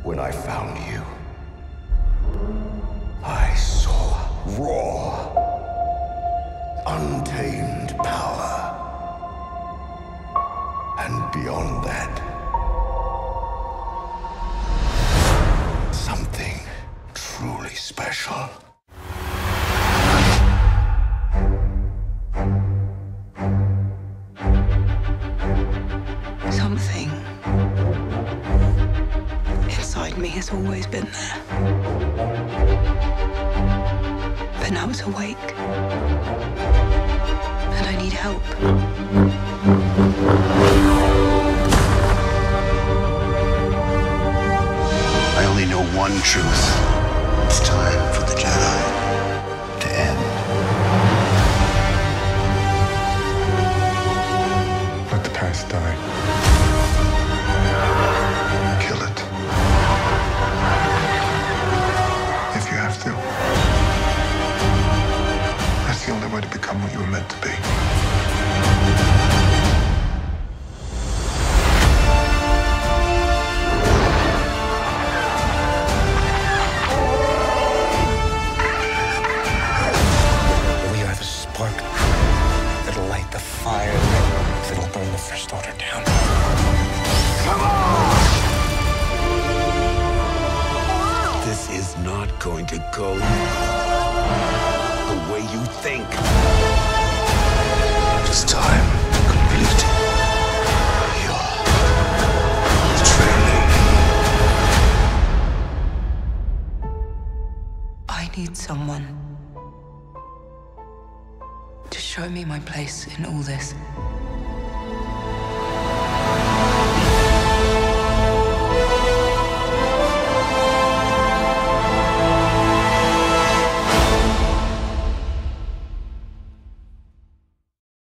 When I found you, I saw raw, untamed power. And beyond that, something truly special. Something inside me has always been there. But now it's awake. And I need help. I only know one truth. It's time for the Jedi to end. Let the past die. Kill it. If you have to. That's the only way to become what you were meant to be. We are the spark that'll light the fire that'll burn the First Order down. Come on! This is not going to go the way you think. It's time to complete your training. I need someone to show me my place in all this.